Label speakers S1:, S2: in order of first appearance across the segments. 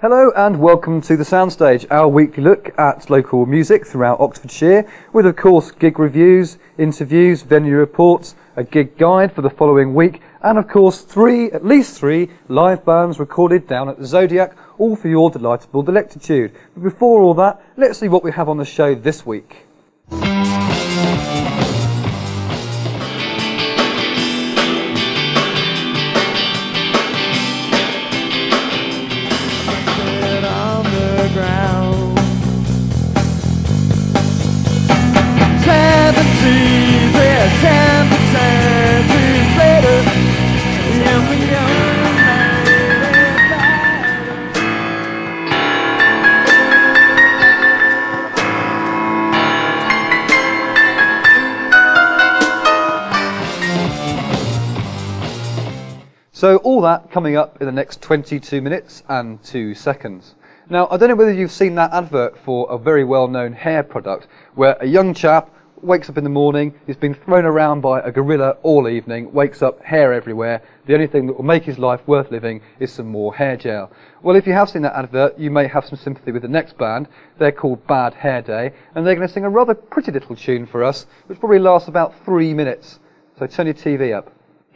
S1: Hello and welcome to the Soundstage, our weekly look at local music throughout Oxfordshire, with of course gig reviews, interviews, venue reports, a gig guide for the following week, and of course at least three live bands recorded down at the Zodiac, all for your delightful delectitude. But before all that, let's see what we have on the show this week. So all that coming up in the next 22 minutes and 2 seconds. Now, I don't know whether you've seen that advert for a very well-known hair product where a young chap wakes up in the morning, he's been thrown around by a gorilla all evening, wakes up, hair everywhere. The only thing that will make his life worth living is some more hair gel. Well, if you have seen that advert, you may have some sympathy with the next band. They're called Bad Hair Day, and they're going to sing a rather pretty little tune for us, which probably lasts about 3 minutes. So turn your TV up.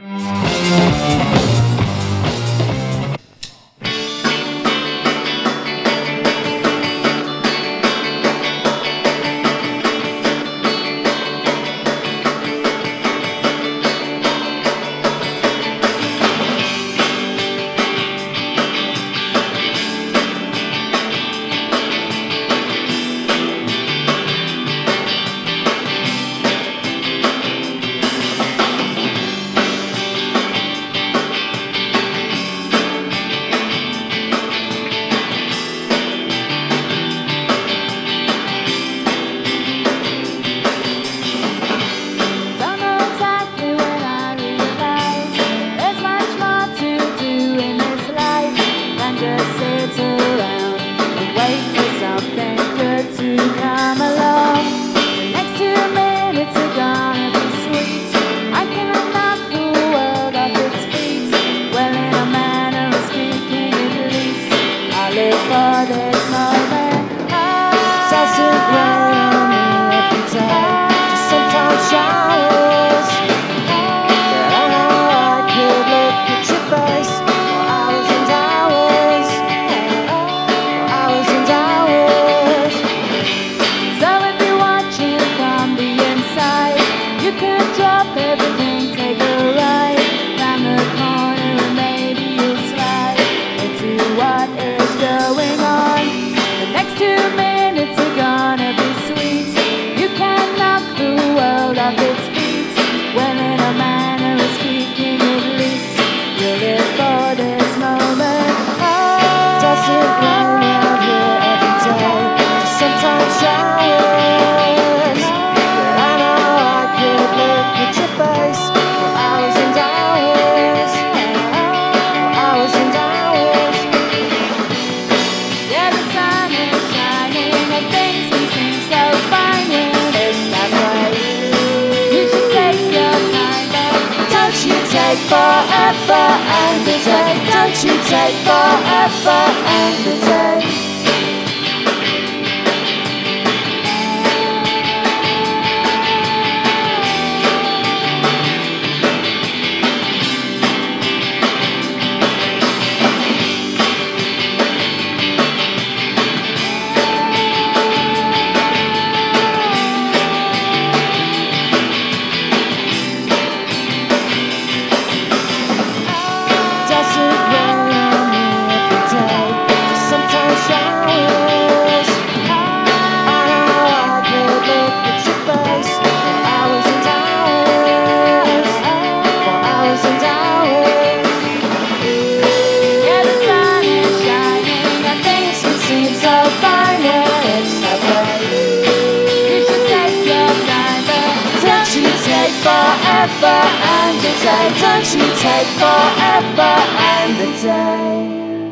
S2: Don't you take forever and a day.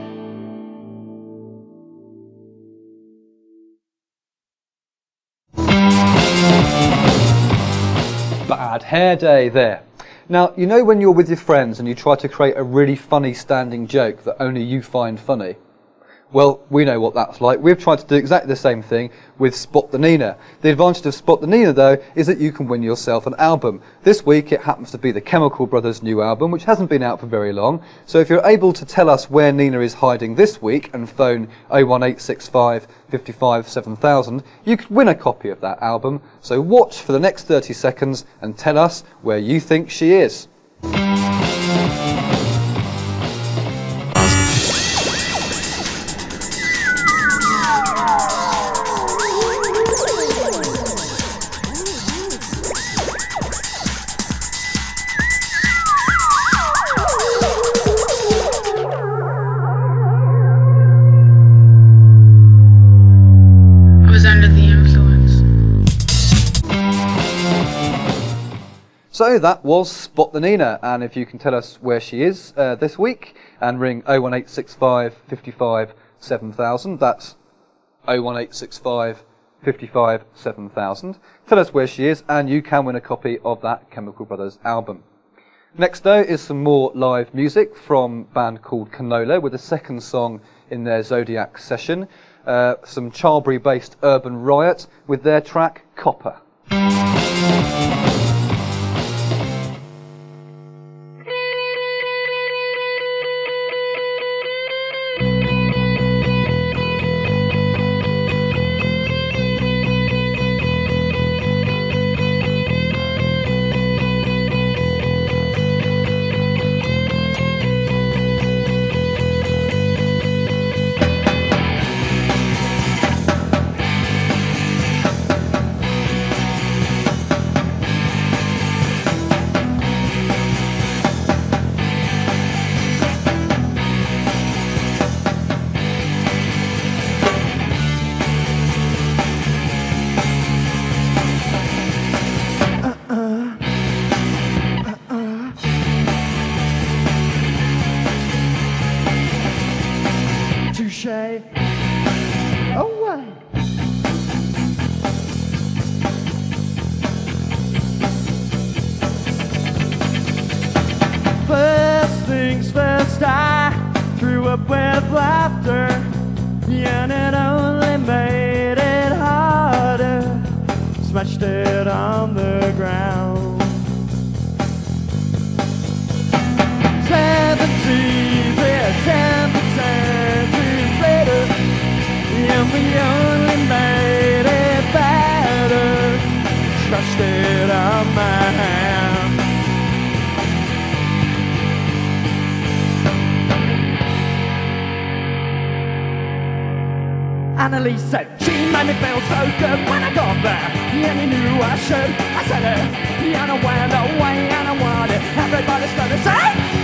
S1: Bad Hair Day there. Now, you know when you're with your friends and you try to create a really funny standing joke that only you find funny? Well, we know what that's like. We've tried to do exactly the same thing with Spot the Nina. The advantage of Spot the Nina, though, is that you can win yourself an album. This week it happens to be the Chemical Brothers' new album, which hasn't been out for very long. So if you're able to tell us where Nina is hiding this week and phone 01865 55 7000, you could win a copy of that album. So watch for the next 30 seconds and tell us where you think she is. So that was Spot the Nina, and if you can tell us where she is this week and ring 01865 55 7000, that's 01865 55 7000. Tell us where she is and you can win a copy of that Chemical Brothers album. Next though is some more live music from a band called Canola with the second song in their Zodiac session, some Charlbury based Urban Riot with their track Copper.
S3: Away. First things first, I threw up with laughter, and it only made it harder. Smashed it on the ground. 17 with 10% later, and we only made it better. Crushed it on my hand. Annalise said she made me feel so good when I got there, and he knew I should. I said it, and I went away and I wanted everybody's gonna say.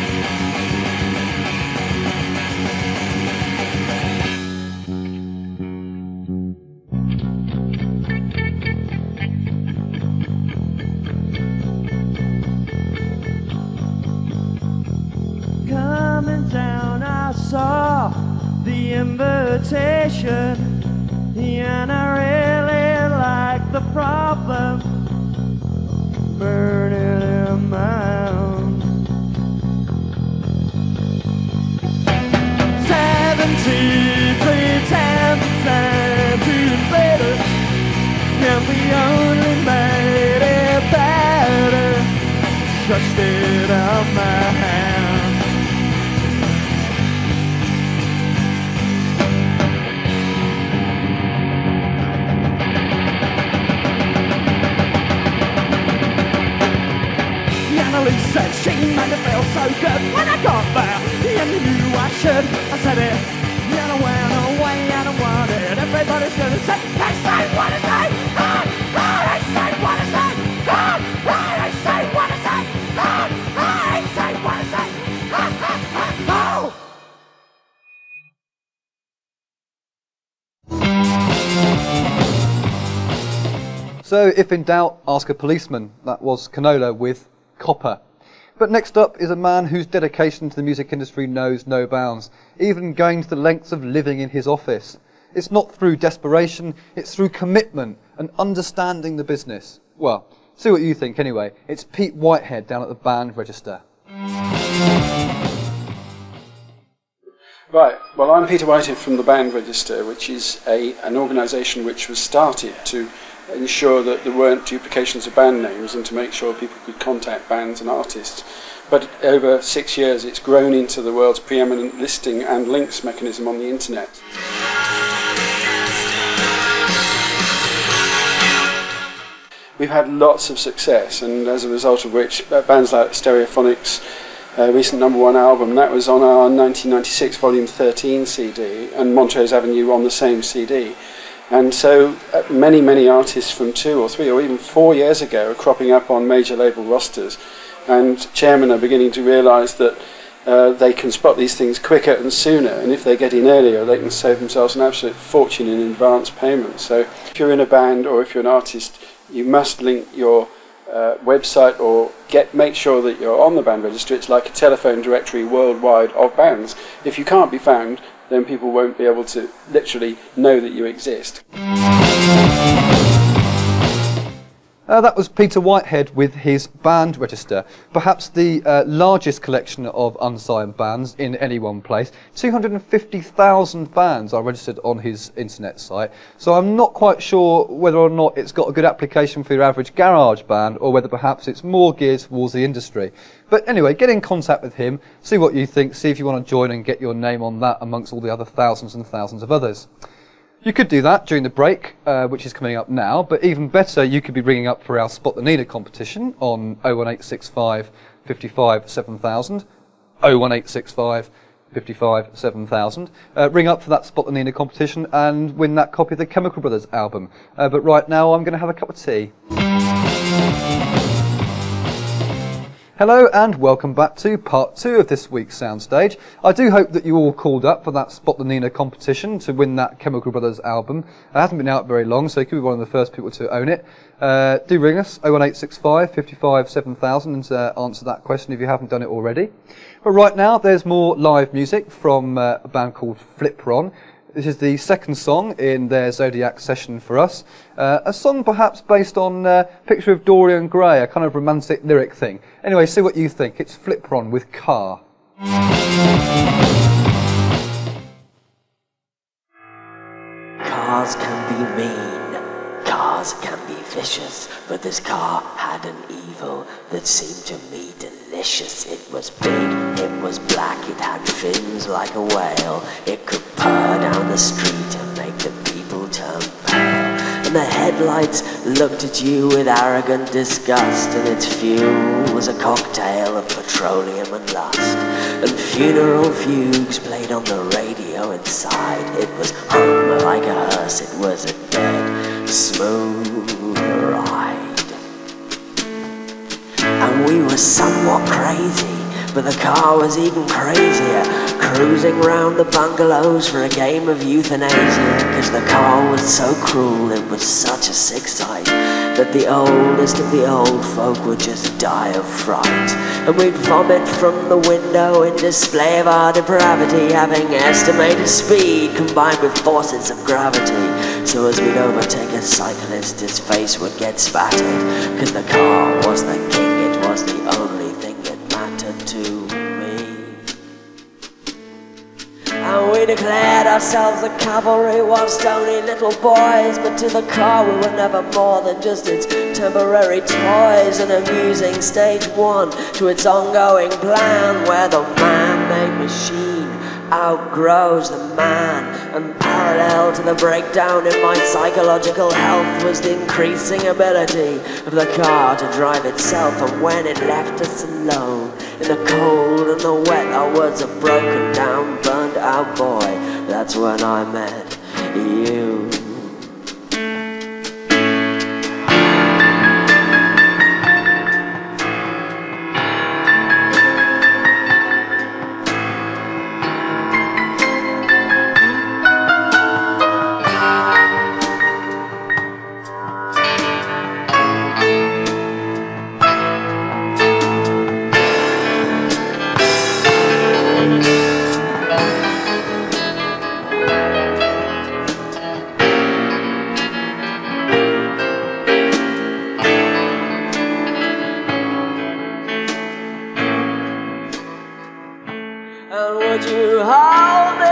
S3: Coming down, I saw the invitation, and I really like the problem burning in my own. 17 10% later, and we only made it better. Crushed it on my hand. Annalise said she made it feel so good when I got there, and you knew I should. I said it, and I went away and I wanted everybody's gonna say, they say what I say, they say what I say, they say what I say, they say what I say, oh!
S1: So if in doubt, ask a policeman. That was Canola with Copper. But next up is a man whose dedication to the music industry knows no bounds, even going to the lengths of living in his office. It's not through desperation, it's through commitment and understanding the business. Well, see what you think anyway. It's Pete Whitehead down at the band register.
S4: Right, well, I'm Peter Whitehead from the Band Register, which is an organisation which was started to ensure that there weren't duplications of band names and to make sure people could contact bands and artists. But over 6 years it's grown into the world's preeminent listing and links mechanism on the internet. We've had lots of success, and as a result of which bands like Stereophonics' recent #1 album, that was on our 1996 Volume 13 CD, and Montrose Avenue on the same CD. And so many artists from 2 or 3 or even 4 years ago are cropping up on major label rosters, and chairmen are beginning to realise that they can spot these things quicker and sooner, and if they get in earlier they can save themselves an absolute fortune in advance payments. So if you're in a band or if you're an artist, you must link your website or make sure that you're on the band register. It's like a telephone directory worldwide of bands. If you can't be found, then people won't be able to literally know that you exist.
S1: That was Peter Whitehead with his band register, perhaps the largest collection of unsigned bands in any one place. 250,000 bands are registered on his internet site, so I'm not quite sure whether or not it's got a good application for your average garage band or whether perhaps it's more geared towards the industry. But anyway, get in contact with him, see what you think, see if you want to join and get your name on that amongst all the other thousands and thousands of others. You could do that during the break, which is coming up now, but even better, you could be ringing up for our Spot the Nina competition on 01865 55 7000, 01865 55 7000. Ring up for that Spot the Nina competition and win that copy of the Chemical Brothers album. But right now, I'm going to have a cup of tea. Hello and welcome back to part 2 of this week's Soundstage. I do hope that you all called up for that Spot the Nina competition to win that Chemical Brothers album. It hasn't been out very long, so you could be one of the first people to own it. Do ring us, 01865 55 7000, and answer that question if you haven't done it already. But right now, there's more live music from a band called Flipron. This is the second song in their Zodiac session for us. A song perhaps based on Picture of Dorian Gray, a kind of romantic lyric thing. Anyway, see what you think. It's Flipron with Car.
S5: Cars can be mean, cars can be vicious, but this car had an evil that seemed to me delicious. It was big, it was black, it had fins like a whale. It could purr down the street and make the people turn pale. And the headlights looked at you with arrogant disgust, and its fuel was a cocktail of petroleum and lust. And funeral fugues played on the radio inside. It was hum like a hearse, it was a dead smooth ride. And we were somewhat crazy, but the car was even crazier, cruising round the bungalows for a game of euthanasia, because the car was so cruel, it was such a sick sight, that the oldest of the old folk would just die of fright. And we'd vomit from the window in display of our depravity, having estimated speed combined with forces of gravity. So as we'd overtake a cyclist, his face would get spattered, because the car was the king, it was the only thing that mattered to me. And we declared ourselves the cavalry whilst only little boys, but to the car we were never more than just its temporary toys, an amusing stage one to its ongoing plan, where the man-made machine outgrows the man. And parallel to the breakdown in my psychological health was the increasing ability of the car to drive itself. And when it left us alone in the cold and the wet, I was a broken down, burned out boy. That's when I met you. And would you hold me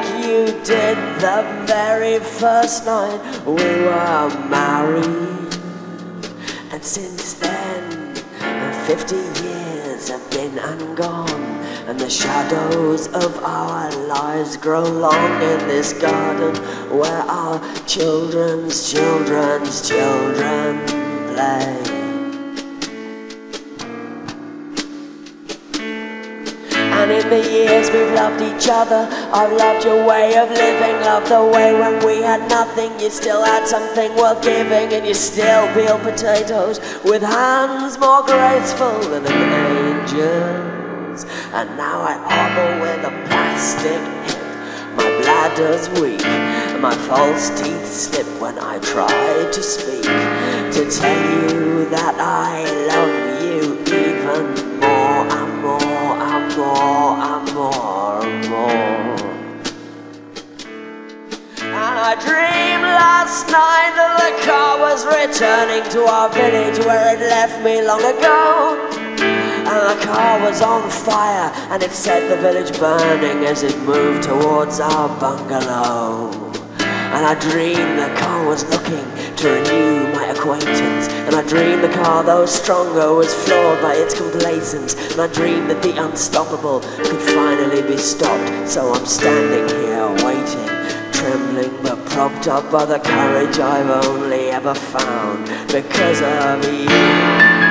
S5: you did the very first night we were married. And since then, 50 years have been and gone, and the shadows of our lives grow long in this garden where our children's children's children play. And in the years we've loved each other, I've loved your way of living, loved the way when we had nothing, you still had something worth giving, and you still peel potatoes with hands more graceful than an angel's. And now I hobble with a plastic hip, my bladder's weak, and my false teeth slip when I try to speak, to tell you that I love you even more and more and more and more and more. And I dreamed last night that the car was returning to our village where it left me long ago. And the car was on fire, and it set the village burning as it moved towards our bungalow. And I dreamed the car was looking to renew my acquaintance, and I dreamed the car, though stronger, was flawed by its complacence, and I dreamed that the unstoppable could finally be stopped. So I'm standing here waiting, trembling but propped up by the courage I've only ever found because of you.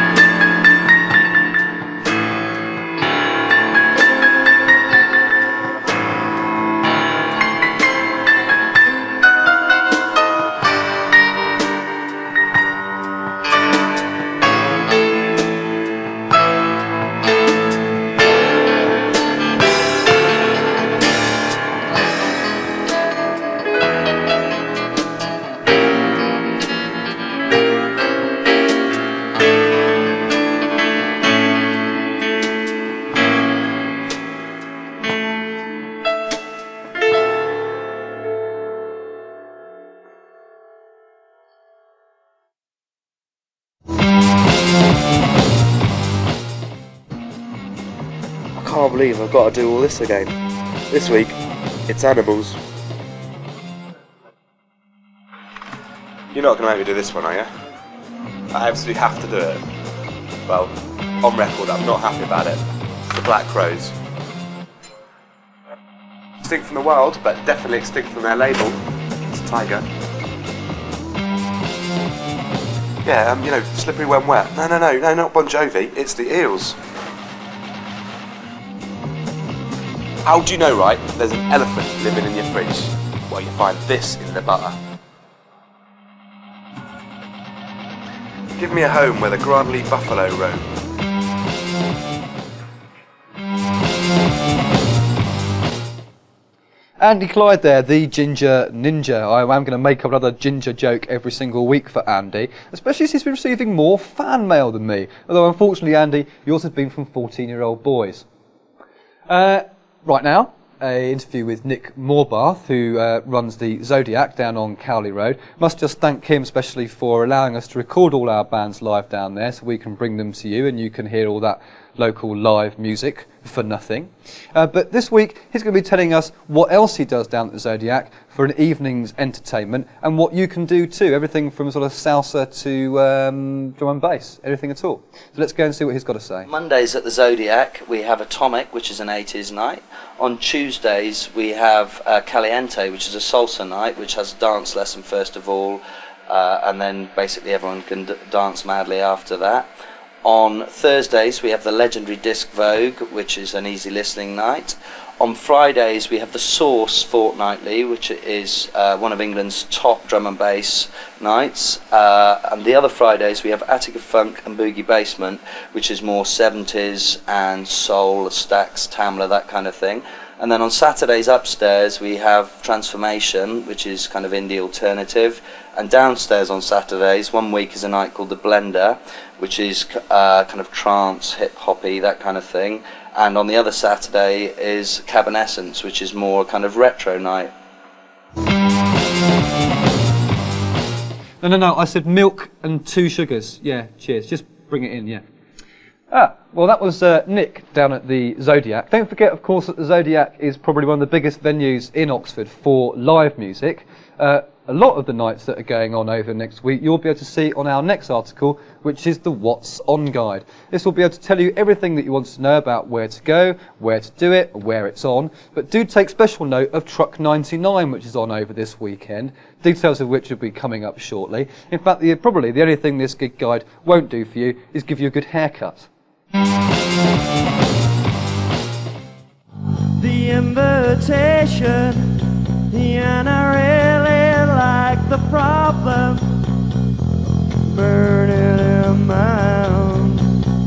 S6: I can't believe I've got to do all this again. This week, it's animals. You're not going to make me do this one, are you? I absolutely have to do it. Well, on record, I'm not happy about it. The black crows. Extinct from the wild, but definitely extinct from their label. It's a tiger. Yeah, you know, slippery when wet. No, not Bon Jovi. It's the eels. How do you know, right, there's an elephant living in your fridge? Well, you find this in the butter. Give me a home where the grandly buffalo roam.
S1: Andy Clyde there, the ginger ninja. I am going to make up another ginger joke every single week for Andy, especially as he's been receiving more fan mail than me. Although unfortunately, Andy, yours has been from 14-year-old boys. Right now, an interview with Nick Morbath, who runs the Zodiac down on Cowley Road. Must just thank him especially for allowing us to record all our bands live down there so we can bring them to you and you can hear all that local live music for nothing. But this week he's going to be telling us what else he does down at the Zodiac for an evening's entertainment and what you can do too, everything from sort of salsa to drum and bass, everything at all. So let's go and see what he's got to say.
S7: Mondays at the Zodiac we have Atomic, which is an 80s night. On Tuesdays we have Caliente, which is a salsa night, which has a dance lesson first of all, and then basically everyone can dance madly after that. On Thursdays we have the legendary Disc Vogue, which is an easy listening night. On Fridays we have the Source Fortnightly, which is one of England's top drum and bass nights. And the other Fridays we have Attica Funk and Boogie Basement, which is more 70s and soul, Stax, Tamla, that kind of thing. And then on Saturdays upstairs we have Transformation, which is kind of indie alternative. And downstairs on Saturdays, one week is a night called The Blender, which is kind of trance, hip-hoppy, that kind of thing. And on the other Saturday is Cabernescence, which is more kind of retro night.
S1: No, I said milk and 2 sugars. Yeah, cheers. Just bring it in, yeah. Well, that was Nick down at the Zodiac. Don't forget, of course, that the Zodiac is probably one of the biggest venues in Oxford for live music. A lot of the nights that are going on over next week you'll be able to see on our next article, which is the What's On guide. This will be able to tell you everything that you want to know about where to go, where to do it, where it's on. But do take special note of Truck 99, which is on over this weekend, details of which will be coming up shortly. In fact, probably the only thing this gig guide won't do for you is give you a good haircut.
S3: The invitation, and I really like the problem burning in my own.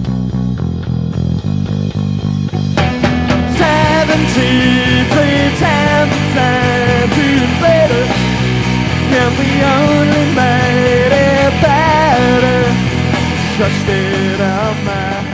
S3: 73 times the time to better, and we only made it better. Trust it on my hand.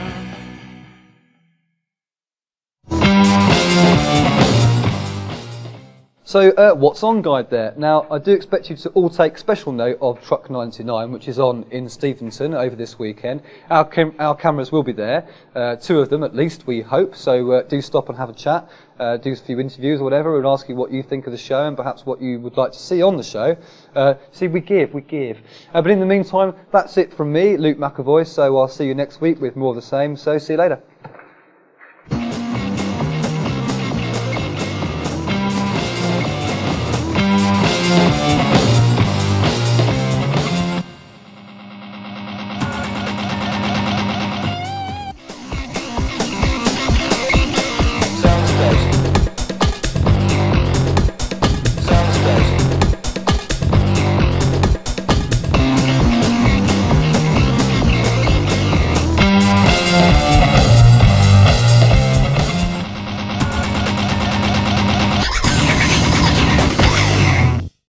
S1: So, What's On guide there. Now, I do expect you to all take special note of Truck 99, which is on in Steventon over this weekend. Our cameras will be there, 2 of them at least, we hope. So do stop and have a chat, do a few interviews or whatever, and ask you what you think of the show and perhaps what you would like to see on the show. See, we give. But in the meantime, that's it from me, Luke McEvoy. So I'll see you next week with more of the same. So see you later.